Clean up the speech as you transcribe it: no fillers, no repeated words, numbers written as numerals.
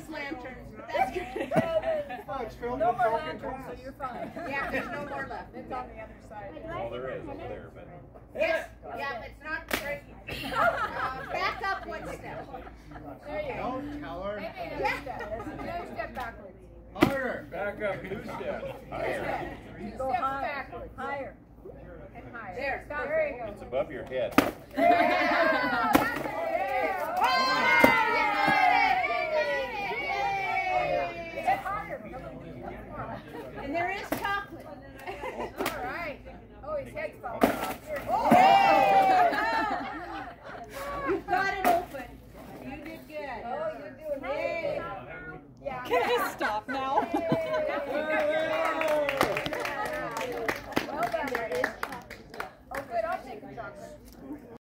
useless lanterns, but that's good. No more lanterns, so you're fine. Yeah, there's no more left. It's on the other side. Well, there is over there, but. Yes, yeah, it's not great. Back up one step. There you go. Don't tell her. Maybe another step. Another step backwards. Harder. Back up, two steps. Higher. Go higher. Backwards. Higher. And higher. There. Stop. There you go. It's above your head. Yeah. And there is chocolate. All right. Oh, his head's falling off. You've got it open. You did good. Oh, you're doing great. Yeah. Can I stop now?